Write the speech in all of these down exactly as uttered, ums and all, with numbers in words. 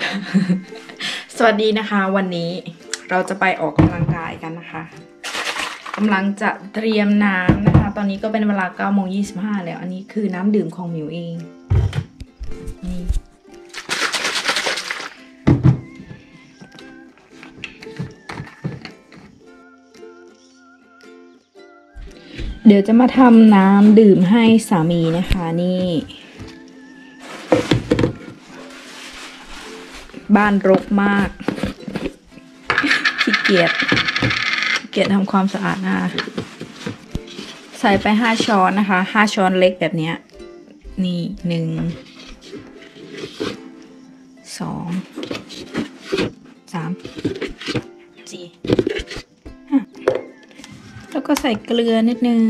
สวัสดีนะคะวันนี้เราจะไปออกกำลังกายกันนะคะกำลังจะเตรียมน้ำนะคะตอนนี้ก็เป็นเวลาเก้าโมงยี่สิบห้าแล้วอันนี้คือน้ำดื่มของหมิวเองนี่เดี๋ยวจะมาทำน้ำดื่มให้สามีนะคะนี่บ้านรกมากขี้เกียจขี้เกียจทำความสะอาดนะคะใส่ไปห้าช้อนนะคะห้าช้อนเล็กแบบนี้นี่หนึ่งสองสามสี่แล้วก็ใส่เกลือนิดนึง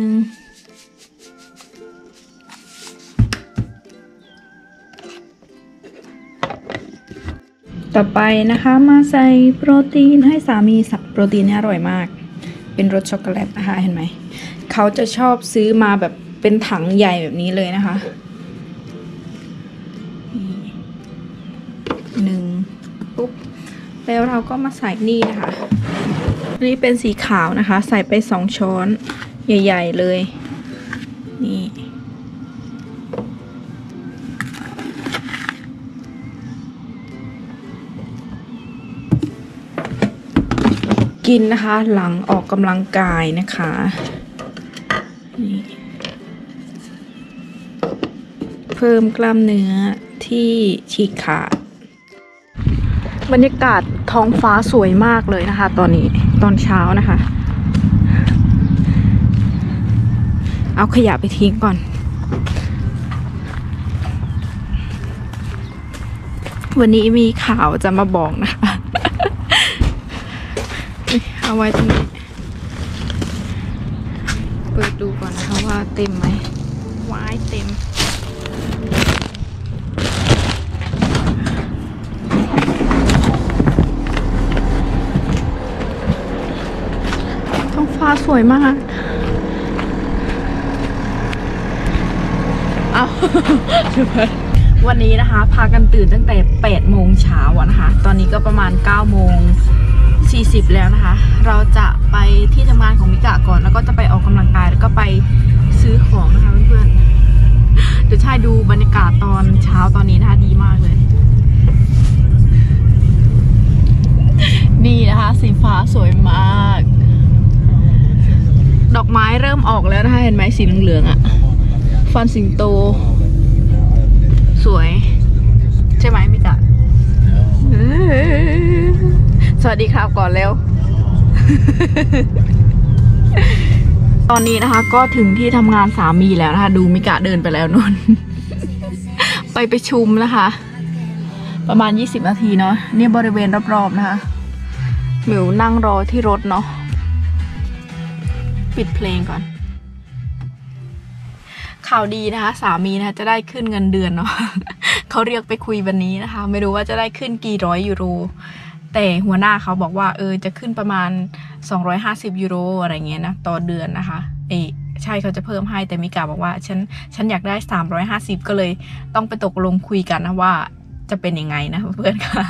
ต่อไปนะคะมาใส่โปรตีนให้สามีสับโปรตีนนี่อร่อยมากเป็นรสช็อกโกแลตนะคะเห็นไหมเขาจะชอบซื้อมาแบบเป็นถังใหญ่แบบนี้เลยนะคะหนึ่งปุ๊บแล้วเราก็มาใส่นี่นะคะนี่เป็นสีขาวนะคะใส่ไปสองช้อนใหญ่ๆเลยนี่กินนะคะหลังออกกำลังกายนะคะนี่เพิ่มกล้ามเนื้อที่ฉีกขาดบรรยากาศท้องฟ้าสวยมากเลยนะคะตอนนี้ตอนเช้านะคะเอาขยะไปทิ้งก่อนวันนี้มีข่าวจะมาบอกนะคะเอาไว้ตรงนี้เปิดดูก่อนนะคะว่าเต็มไหมว้ายเต็มท้องฟ้าสวยมากเอาวันนี้นะคะพากันตื่นตั้งแต่แปดโมงเช้านะคะตอนนี้ก็ประมาณเก้าโมงสี่สิบแล้วนะคะเราจะไปที่ทำงานของมิกะก่อนแล้วก็จะไปออกกำลังกายแล้วก็ไปซื้อของนะคะเพื่อนๆเดี๋ยวใช่ดูบรรยากาศตอนเช้าตอนนี้นะคะดีมากเลยนี่นะคะสีฟ้าสวยมากดอกไม้เริ่มออกแล้วนะคะเห็นไหมสีเหลืองๆอ่ะฟันสิงโตสวยใช่ไหมมิกะสวัสดีครับก่อนเร็ว ตอนนี้นะคะก็ถึงที่ทำงานสามีแล้วนะคะดูมิกะเดินไปแล้วนน ไปประชุมนะคะประมาณยี่สิบนาทีเนาะเนี่ยบริเวณรอบๆนะคะหมิวนั่งรอที่รถเนาะปิดเพลงก่อนข่าวดีนะคะสามีนะคะจะได้ขึ้นเงินเดือนเนาะ เขาเรียกไปคุยวันนี้นะคะไม่รู้ว่าจะได้ขึ้นกี่ร้อยยูโรแต่หัวหน้าเขาบอกว่าเออจะขึ้นประมาณสองร้อยห้าสิบยูโรอะไรเงี้ยนะต่อเดือนนะคะเอใช่เขาจะเพิ่มให้แต่มิกาบอกว่าฉันฉันอยากได้สามร้อยห้าสิบก็เลยต้องไปตกลงคุยกันนะว่าจะเป็นยังไงนะเพื่อนค่ะ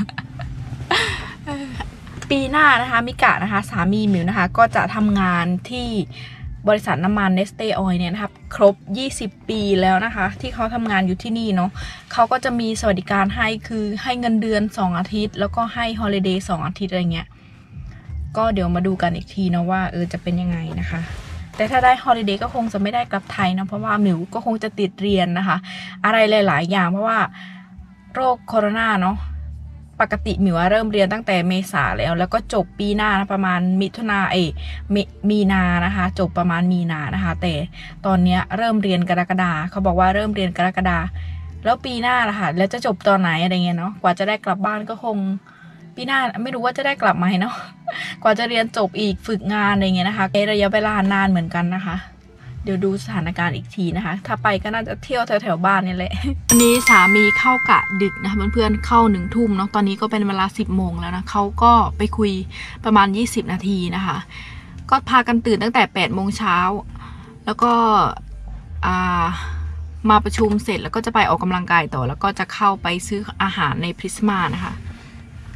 ปีหน้านะคะมิกะนะคะสามีหมิวนะคะก็จะทำงานที่บริษัทน้ำมันเนสเต้ออยล์เนี่ยนะครับครบยี่สิบปีแล้วนะคะที่เขาทำงานอยู่ที่นี่เนาะเขาก็จะมีสวัสดิการให้คือให้เงินเดือนสองอาทิตย์แล้วก็ให้ฮอลิเดย์สองอาทิตย์อะไรเงี้ยก็เดี๋ยวมาดูกันอีกทีนะว่าเออจะเป็นยังไงนะคะแต่ถ้าได้ฮอลิเดย์ก็คงจะไม่ได้กลับไทยนะเพราะว่าหมิวก็คงจะติดเรียนนะคะอะไรหลายๆอย่างเพราะว่าโรคโคโรนาเนาะปกติหมิวเริ่มเรียนตั้งแต่เมษาแล้วแล้วก็จบปีหน้านะประมาณมิถุนาเอมีนานะคะจบประมาณมีนานะคะแต่ตอนนี้เริ่มเรียนกรกฎาเขาบอกว่าเริ่มเรียนกรกฎาแล้วปีหน้าล่ะค่ะแล้วจะจบตอนไหนอะไรเงี้ยเนาะกว่าจะได้กลับบ้านก็คงปีหน้าไม่รู้ว่าจะได้กลับไหมเนาะกว่าจะเรียนจบอีกฝึกงานอะไรเงี้ยนะคะระยะเวลานานเหมือนกันนะคะเดี๋ยวดูสถานการณ์อีกทีนะคะถ้าไปก็น่าจะเที่ยวแถวๆบ้านนี่แหละวันนี้สามีเข้ากะดึกนะคะเพื่อนๆเข้าหนึ่งทุ่มเนาะตอนนี้ก็เป็นเวลาสิบโมงแล้วนะเขาก็ไปคุยประมาณยี่สิบนาทีนะคะก็พากันตื่นตั้งแต่แปดโมงเช้าแล้วก็อ่ามาประชุมเสร็จแล้วก็จะไปออกกำลังกายต่อแล้วก็จะเข้าไปซื้ออาหารในพริสมานะคะ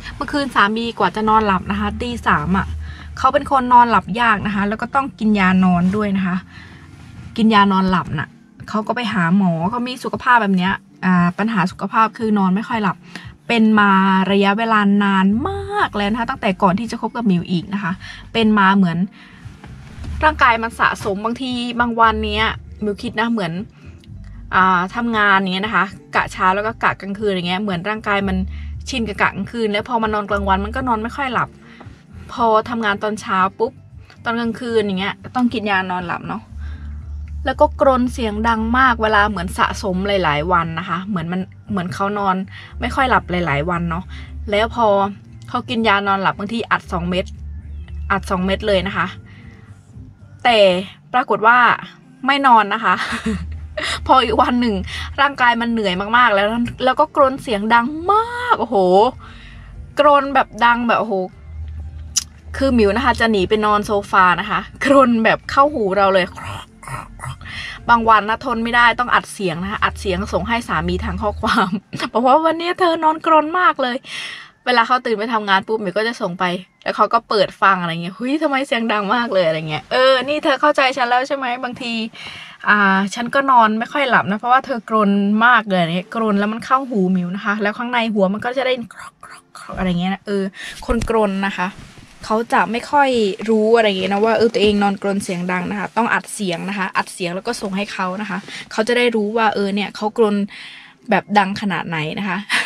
เมื่อคืนสามีกว่าจะนอนหลับนะคะตีสามอ่ะเขาเป็นคนนอนหลับยากนะคะแล้วก็ต้องกินยานอนด้วยนะคะกินยานอนหลับน่ะเขาก็ไปหาหมอเขามีสุขภาพแบบเนี้ยอ่าปัญหาสุขภาพคือนอนไม่ค่อยหลับเป็นมาระยะเวลานานมากแล้วนะคะตั้งแต่ก่อนที่จะคบกับมิวอีกนะคะเป็นมาเหมือนร่างกายมันสะสมบางทีบางวันเนี้ยมิวคิดนะเหมือนอ่าทำงานเนี้ยนะคะกะเช้าแล้วก็กะกลางคืนอย่างเงี้ยเหมือนร่างกายมันชินกับกะกลางคืนแล้วพอมานอนกลางวันมันก็นอนไม่ค่อยหลับพอทำงานตอนเช้าปุ๊บตอนกลางคืนอย่างเงี้ยต้องกินยานอนหลับเนาะแล้วก็กรนเสียงดังมากเวลาเหมือนสะสมหลายๆวันนะคะเหมือนมันเหมือนเขานอนไม่ค่อยหลับหลายๆวันเนาะแล้วพอเขากินยานอนหลับบางทีอัดสองเม็ดอัดสองเม็ดเลยนะคะแต่ปรากฏว่าไม่นอนนะคะ พออีกวันหนึ่งร่างกายมันเหนื่อยมากๆแล้วแล้วก็กรนเสียงดังมากโอ้โหกรนแบบดังแบบโอ้โหคือมิวนะคะจะหนีไปนอนโซฟานะคะกรนแบบเข้าหูเราเลยบางวันนะทนไม่ได้ต้องอัดเสียงนะคะอัดเสียงส่งให้สามีทางข้อความบอกว่าวันนี้เธอนอนกรนมากเลยเวลาเขาตื่นไปทำงานปุ๊บมิวก็จะส่งไปแล้วเขาก็เปิดฟังอะไรเงี้ยเฮ้ยทำไมเสียงดังมากเลยอะไรเงี้ยเออนี่เธอเข้าใจฉันแล้วใช่ไหมบางทีอ่าฉันก็นอนไม่ค่อยหลับนะเพราะว่าเธอกรนมากเลยเนี่ยกรนแล้วมันเข้าหูมิวนะคะแล้วข้างในหัวมันก็จะได้กรอกกรอกกรอกอะไรเงี้ยนะเออคนกรนนะคะเขาจะไม่ค่อยรู้อะไรอย่างเงี้ยนะว่าเออตัวเองนอนกรนเสียงดังนะคะต้องอัดเสียงนะคะอัดเสียงแล้วก็ส่งให้เขานะคะเขาจะได้รู้ว่าเออเนี่ยเขากรนแบบดังขนาดไหนนะคะ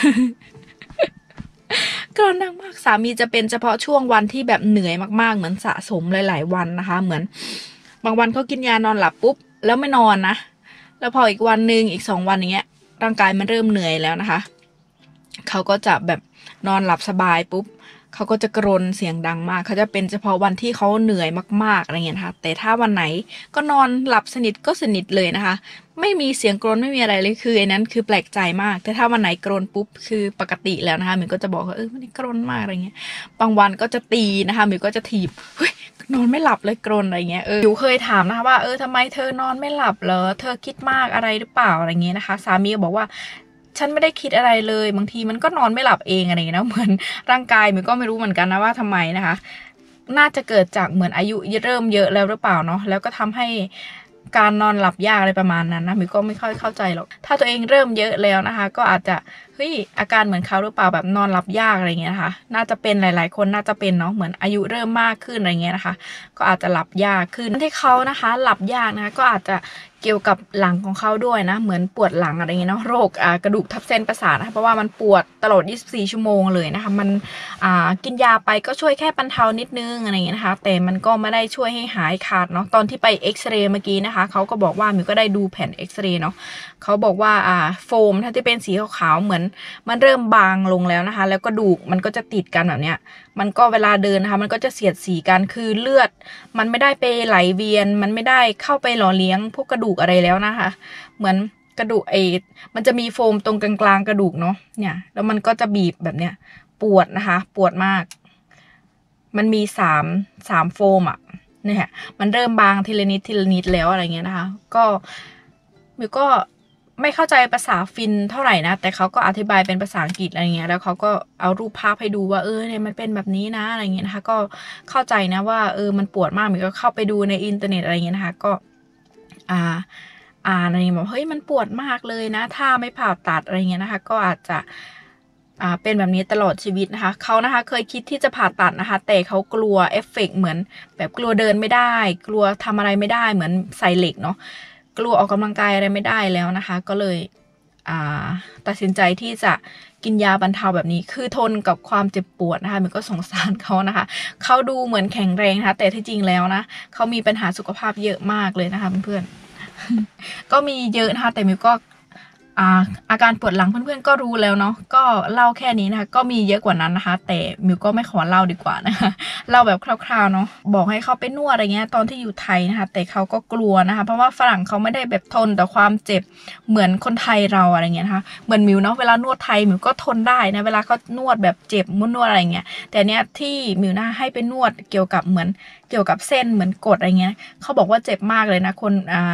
กรนดังมากสามีจะเป็นเฉพาะช่วงวันที่แบบเหนื่อยมากๆเหมือนสะสมหลายๆวันนะคะเหมือนบางวันเขากินยานอนหลับปุ๊บแล้วไม่นอนนะแล้วพออีกวันหนึ่งอีกสองวันอย่างเงี้ยร่างกายมันเริ่มเหนื่อยแล้วนะคะเขาก็จะแบบนอนหลับสบายปุ๊บเขาก็จะกรนเสียงดังมากเขาจะเป็นเฉพาะวันที่เขาเหนื่อยมากๆอะไรเงี้ยนะคะแต่ถ้าวันไหนก็นอนหลับสนิทก็สนิทเลยนะคะไม่มีเสียงกรนไม่มีอะไรเลยคือไอ้นั้นคือแปลกใจมากแต่ถ้าวันไหนกรนปุ๊บคือปกติแล้วนะคะมิวก็จะบอกว่าเออวันนี้กรนมากอะไรเงี้ยบางวันก็จะตีนะคะมิวก็จะถีบเฮ้ยนอนไม่หลับเลยกรนอะไรเงี้ยเออมิวเคยถามนะคะว่าเออทำไมเธอนอนไม่หลับเหรอเธอคิดมากอะไรหรือเปล่าอะไรเงี้ยนะคะสามีบอกว่าฉันไม่ได้คิดอะไรเลยบางทีมันก็นอนไม่หลับเองอะไรอย่างเงี้ยนะเหมือนร่างกายมิวก็ไม่รู้เหมือนกันนะว่าทำไมนะคะน่าจะเกิดจากเหมือนอายุเริ่มเยอะแล้วหรือเปล่าเนาะแล้วก็ทำให้การนอนหลับยากอะไรประมาณนั้นนะมิวก็ไม่ค่อยเข้าใจหรอกถ้าตัวเองเริ่มเยอะแล้วนะคะก็อาจจะเฮ้ยอาการเหมือนเขาหรือเปล่าแบบนอนหลับยากอะไรเงี้ยนะคะน่าจะเป็นหลายๆคนน่าจะเป็นเนาะเหมือนอายุเริ่มมากขึ้นอะไรเงี้ยนะคะก็อาจจะหลับยากขึ้นที่เขานะคะหลับยากนะคะก็อาจจะเกี่ยวกับหลังของเขาด้วยนะเหมือนปวดหลังอะไรเงี้ยเนาะโรคอ่ากระดูกทับเส้นประสาทนะคะเพราะว่ามันปวดตลอดยี่สิบสี่ชั่วโมงเลยนะคะมันอ่ากินยาไปก็ช่วยแค่บรรเทานิดนึงอะไรเงี้ยนะคะแต่มันก็ไม่ได้ช่วยให้หายขาดเนาะตอนที่ไปเอ็กซเรย์เมื่อกี้นะคะเขาก็บอกว่ามิวก็ได้ดูแผ่นเอ็กซเรย์เนาะเขาบอกว่าอ่าโฟมถ้าที่เป็นสีขาวๆเหมือนมันเริ่มบางลงแล้วนะคะแล้วกระดูกมันก็จะติดกันแบบเนี้ยมันก็เวลาเดินนะคะมันก็จะเสียดสีกันคือเลือดมันไม่ได้ไปไหลเวียนมันไม่ได้เข้าไปหล่อเลี้ยงพวกกระดูกอะไรแล้วนะคะเหมือนกระดูกเอมันจะมีโฟมตรงกลางๆกระดูกเนาะเนี่ยแล้วมันก็จะบีบแบบเนี้ยปวดนะคะปวดมากมันมีสามสามโฟมอ่ะเนี่ยมันเริ่มบางทีละนิดทีละนิดแล้วอะไรเงี้ยนะคะก็มิวก็ไม่เข้าใจภาษาฟินเท่าไหร่นะแต่เขาก็อธิบายเป็นภาษาอังกฤษอะไรเงี้ยแล้วเขาก็เอารูปภาพให้ดูว่าเออเนี่ยมันเป็นแบบนี้นะอะไรเงี้ยนะคะก็เข้าใจนะว่าเออมันปวดมากมิวก็เข้าไปดูในอินเทอร์เน็ตอะไรเงี้ยนะคะก็อ่าอ่านอะไรบอกเฮ้ยมันปวดมากเลยนะถ้าไม่ผ่าตัดอะไรเงี้ยนะคะก็อาจจะอ่าเป็นแบบนี้ตลอดชีวิตนะคะเขานะคะเคยคิดที่จะผ่าตัดนะคะแต่เขากลัวเอฟเฟกต์เหมือนแบบกลัวเดินไม่ได้กลัวทำอะไรไม่ได้เหมือนใส่เหล็กเนาะกลัวออกกำลังกายอะไรไม่ได้แล้วนะคะก็เลยอ่าตัดสินใจที่จะกินยาบรรเทาแบบนี้คือทนกับความเจ็บปวดนะคะมันก็สงสารเขานะคะเขาดูเหมือนแข็งแรงนะคะแต่ที่จริงแล้วนะเขามีปัญหาสุขภาพเยอะมากเลยนะคะเพื่อนๆก็มีเยอะนะคะแต่มิวก็อ่าอาการปวดหลังเพื่อนๆก็รู้แล้วเนาะก็เล่าแค่นี้นะคะก็มีเยอะกว่านั้นนะคะแต่มิวก็ไม่ขอเล่าดีกว่านะคะเล่าแบบคร่าวๆเนาะบอกให้เขาไปนวดอะไรเงี้ยตอนที่อยู่ไทยนะคะแต่เขาก็กลัวนะคะเพราะว่าฝรั่งเขาไม่ได้แบบทนต่อความเจ็บเหมือนคนไทยเราอะไรเงี้ยนะคะเหมือนมิวเนาะเวลานวดไทยมิวก็ทนได้นะเวลาเขานวดแบบเจ็บมุนนวดอะไรเงี้ยแต่เนี้ยที่มิวน่าให้ไปนวดเกี่ยวกับเหมือนเกี่ยวกับเส้นเหมือนกดอะไรเงี้ยเขาบอกว่าเจ็บมากเลยนะคนอ่า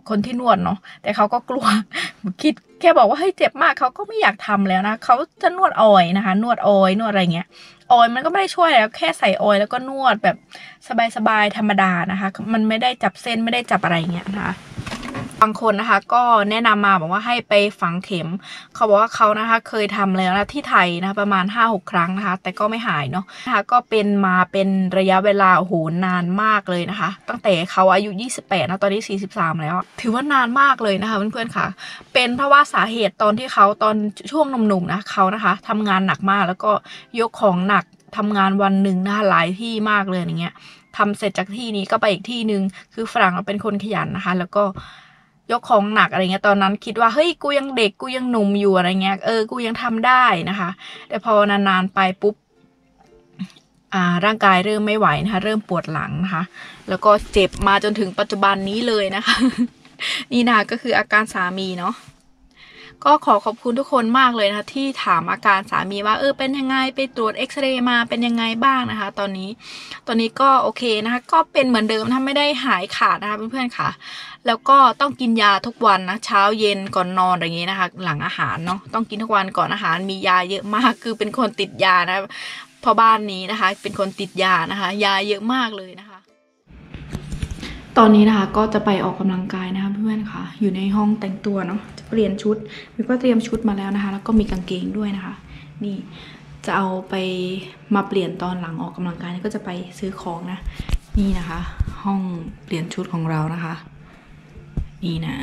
คนที่นวดเนาะแต่เขาก็กลัวคิดแค่บอกว่าให้เจ็บมากเขาก็ไม่อยากทำแล้วนะเขาจะนวดออยนะคะนวดออยนวดอะไรเงี้ยออยมันก็ไม่ได้ช่วยแล้วแค่ใส่ออยแล้วก็นวดแบบสบายๆธรรมดานะคะมันไม่ได้จับเส้นไม่ได้จับอะไรเงี้ยนะคะบางคนนะคะก็แนะนำมาบอกว่าให้ไปฝังเข็มเขาบอกว่าเขานะคะเคยทำแล้วนะที่ไทยนะคะประมาณ ห้าหก ครั้งนะคะแต่ก็ไม่หายเนาะนะคะก็เป็นมาเป็นระยะเวลาโอ้โหนานมากเลยนะคะตั้งแต่เขาอายุยี่สิบแปดนะตอนนี้สี่สิบสามแล้วถือว่านานมากเลยนะคะเพื่อนๆค่ะเป็นเพราะว่าสาเหตุตอนที่เขาตอนช่วงหนุ่มๆนะเขานะคะทำงานหนักมากแล้วก็ยกของหนักทำงานวันหนึ่งนะคะหลายที่มากเลยอย่างเงี้ยทำเสร็จจากที่นี้ก็ไปอีกที่หนึ่งคือฝรั่งเป็นคนขยันนะคะแล้วก็ยกของหนักอะไรเงี้ยตอนนั้นคิดว่าเฮ้ยกูยังเด็กกูยังหนุ่มอยู่อะไรเงี้ยเออกูยังทำได้นะคะแต่พอนานๆไปปุ๊บอ่าร่างกายเริ่มไม่ไหวนะคะเริ่มปวดหลังนะคะแล้วก็เจ็บมาจนถึงปัจจุบันนี้เลยนะคะ นี่นะก็คืออาการสามีเนาะก็ขอขอบคุณทุกคนมากเลยนะคะที่ถามอาการสามีว่าเออเป็นยังไงไปตรวจเอ็กซเรย์มาเป็นยังไงบ้างนะคะตอนนี้ตอนนี้ก็โอเคนะคะก็เป็นเหมือนเดิมถ้าไม่ได้หายขาดนะคะเพื่อนๆค่ะแล้วก็ต้องกินยาทุกวันนะเช้าเย็นก่อนนอนอย่างนี้นะคะหลังอาหารเนาะต้องกินทุกวันก่อนอาหารมียาเยอะมากคือเป็นคนติดยานะพอบ้านนี้นะคะเป็นคนติดยานะคะยาเยอะมากเลยนะคะตอนนี้นะคะก็จะไปออกกำลังกายนะคะเพื่อนๆค่ะอยู่ในห้องแต่งตัวเนาะจะเปลี่ยนชุดมิวก็เตรียมชุดมาแล้วนะคะแล้วก็มีกางเกงด้วยนะคะนี่จะเอาไปมาเปลี่ยนตอนหลังออกกำลังกายก็จะไปซื้อของนะนี่นะคะห้องเปลี่ยนชุดของเรานะคะนี่นะ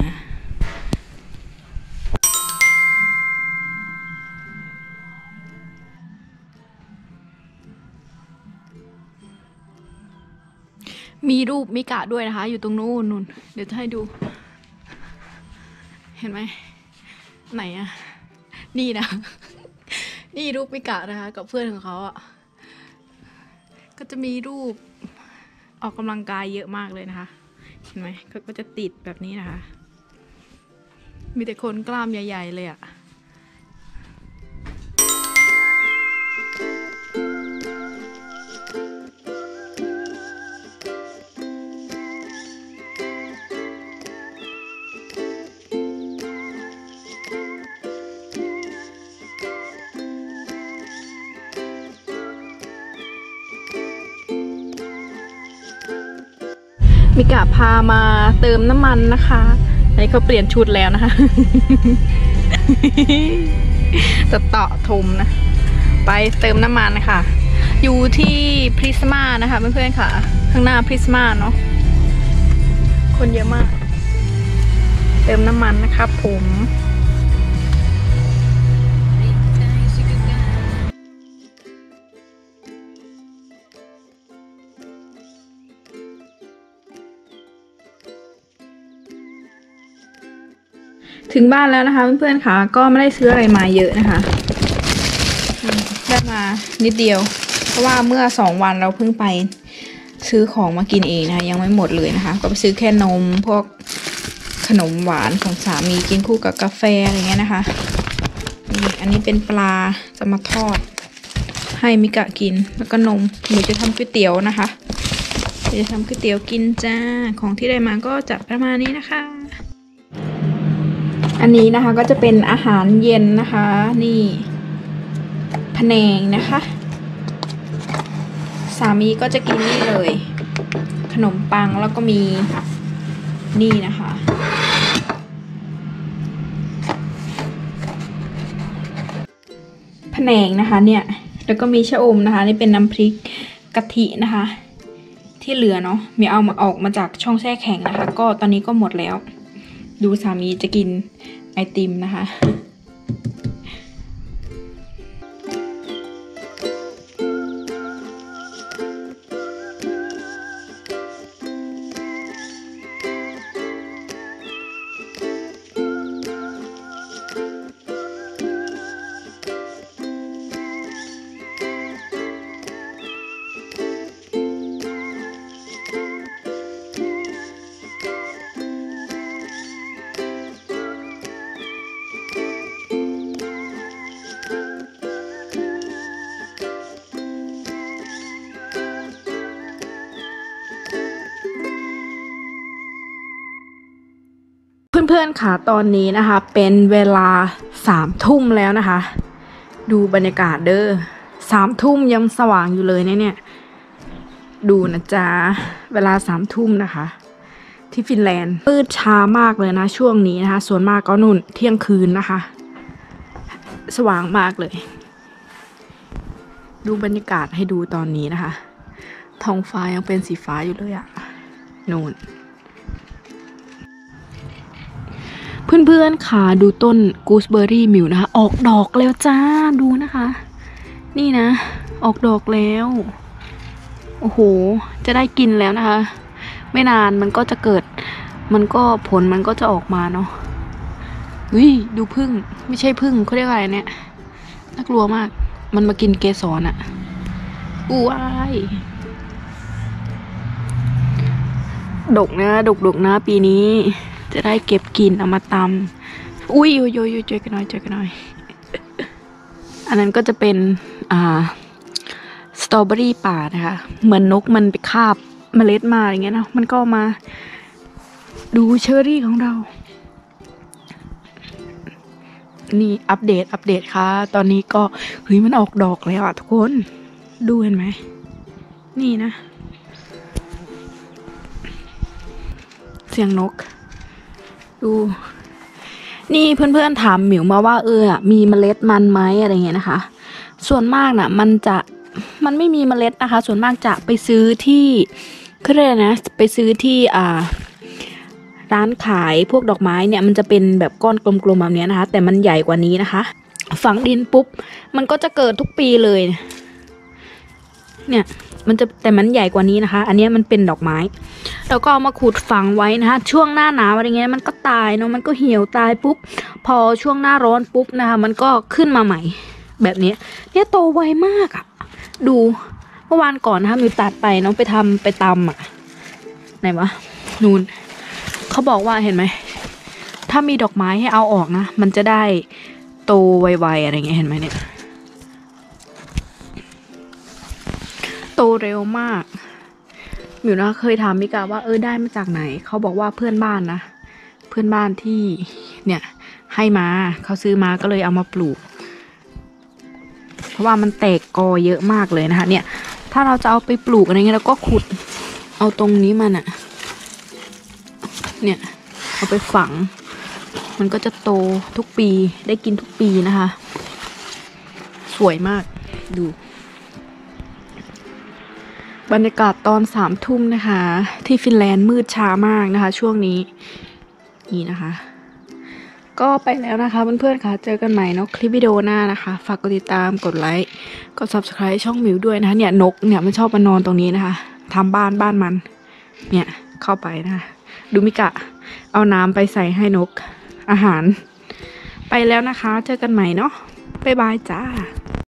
มีรูปมิกะด้วยนะคะอยู่ตรงนู้นนู่นเดี๋ยวจะให้ดูเห็นไหมไหนอะนี่นะ นี่รูปมิกะนะคะกับเพื่อนของเขาอะก็จะมีรูปออกกำลังกายเยอะมากเลยนะคะเห็นไหมก็จะติดแบบนี้นะคะมีแต่คนกล้ามใหญ่ๆเลยอะมิกะพามาเติมน้ำมันนะคะอันนี้เขาเปลี่ยนชุดแล้วนะคะ จะเตาะทมนะไปเติมน้ำมันนะคะอยู่ที่พริสมานะคะเพื่อนๆค่ะข้างหน้าพริสมาเนาะคนเยอะมากเติมน้ำมันนะคะผมถึงบ้านแล้วนะคะเพื่อนๆค่ะก็ไม่ได้ซื้ออะไรมาเยอะนะคะได้มานิดเดียวเพราะว่าเมื่อสองวันเราเพิ่งไปซื้อของมากินเองนะคะยังไม่หมดเลยนะคะก็ไปซื้อแค่นมพวกขนมหวานของสามีกินคู่กับกาแฟอะไรเงี้ยนะคะนี่อันนี้เป็นปลาจะมาทอดให้มิกะกินแล้วก็นมหนูจะทำก๋วยเตี๋ยวนะคะจะทำก๋วยเตี๋ยวกินจ้าของที่ได้มาก็จะประมาณนี้นะคะอันนี้นะคะก็จะเป็นอาหารเย็นนะคะนี่พะแนงนะคะสามีก็จะกินนี่เลยขนมปังแล้วก็มีนี่นะคะพะแนงนะคะเนี่ยแล้วก็มีชะอมนะคะนี่เป็นน้ำพริกกะทินะคะที่เหลือเนาะมีเอามาออกมาจากช่องแช่แข็งนะคะก็ตอนนี้ก็หมดแล้วดูสามีจะกินไอติมนะคะเพื่อนๆค่ะตอนนี้นะคะเป็นเวลาสามทุ่มแล้วนะคะดูบรรยากาศเด้อสามทุ่มยังสว่างอยู่เลยเนี่ยเนี่ยดูนะจ๊ะเวลาสามทุ่มนะคะที่ฟินแลนด์มืดช้ามากเลยนะช่วงนี้นะคะส่วนมากก็นุ่นเที่ยงคืนนะคะสว่างมากเลยดูบรรยากาศให้ดูตอนนี้นะคะท้องฟ้ายังเป็นสีฟ้าอยู่เลยอะนู่นเพื่อนๆค่ะดูต้นกูสเบอร์รี่มิวนะคะออกดอกแล้วจ้าดูนะคะนี่นะออกดอกแล้วโอ้โหจะได้กินแล้วนะคะไม่นานมันก็จะเกิดมันก็ผลมันก็จะออกมาเนาะอุ้ยดูผึ้งไม่ใช่ผึ้งเขาเรียกอะไรเนี่ยน่ากลัวมากมันมากินเกสรอะอู้ว้ายดกนะดกดกนะปีนี้จะได้เก็บกินเอามาตำอุ้ยโยโยโยเจอกันหน่อยเจอกันหน่อยอันนั้นก็จะเป็นอ่าสตรอเบอรี่ป่านะคะเหมือนนกมันไปคาบเมล็ดมาอย่างเงี้ยนะมันก็มาดูเชอร์รี่ของเรานี่อัปเดตอัปเดตค่ะตอนนี้ก็เฮ้ยมันออกดอกแล้วอ่ะทุกคนดูเห็นไหมนี่นะเสียงนกดูนี่เพื่อนๆถามหมิวมาว่าเออมีเมล็ดมันไหมอะไรเงี้ยนะคะส่วนมากน่ะมันจะมันไม่มีเมล็ดนะคะส่วนมากจะไปซื้อที่คืออะไรนะไปซื้อที่อ่าร้านขายพวกดอกไม้เนี่ยมันจะเป็นแบบก้อนกลมๆแบบนี้นะคะแต่มันใหญ่กว่านี้นะคะฝังดินปุ๊บมันก็จะเกิดทุกปีเลยเนี่ยมันจะแต่มันใหญ่กว่านี้นะคะอันนี้มันเป็นดอกไม้แล้วก็เอามาขุดฝังไว้นะคะช่วงหน้าหนาวอะไรเงี้ยมันก็ตายเนาะมันก็เหี่ยวตายปุ๊บพอช่วงหน้าร้อนปุ๊บนะคะมันก็ขึ้นมาใหม่แบบนี้เนี่ยโตไวมากอะดูเมื่อวานก่อนนะคะมิวตัดไปเนาะไปทำไปตำอะไหนวะนูนเขาบอกว่าเห็นไหมถ้ามีดอกไม้ให้เอาออกนะมันจะได้โตไวๆอะไรเงี้ยเห็นไหมเนี่ยโตเร็วมากมิวนะเคยถามมิกาว่าเออได้มาจากไหนเขาบอกว่าเพื่อนบ้านนะเพื่อนบ้านที่เนี่ยให้มาเขาซื้อมาก็เลยเอามาปลูกเพราะว่ามันแตกกอเยอะมากเลยนะคะเนี่ยถ้าเราจะเอาไปปลูกอะไรเงี้ยเราก็ขุดเอาตรงนี้มันอะเนี่ยเอาไปฝังมันก็จะโตทุกปีได้กินทุกปีนะคะสวยมากดูบรรยากาศตอนสามทุ่มนะคะที่ฟินแลนด์มืดช้ามากนะคะช่วงนี้นี่นะคะก็ไปแล้วนะคะเพื่อนๆค่ะเจอกันใหม่เนาะคลิปวิดีโอหน้านะคะฝากกดติดตามกดไลค์กด ซับสไครบ์ ช่องมิวด้วยนะคะเนี่ยนกเนี่ยมันชอบมานอนตรงนี้นะคะทำบ้านบ้านมันเนี่ยเข้าไปนะคะดูมิกะเอาน้ำไปใส่ให้นกอาหารไปแล้วนะคะเจอกันใหม่เนาะบ๊ายบายจ้า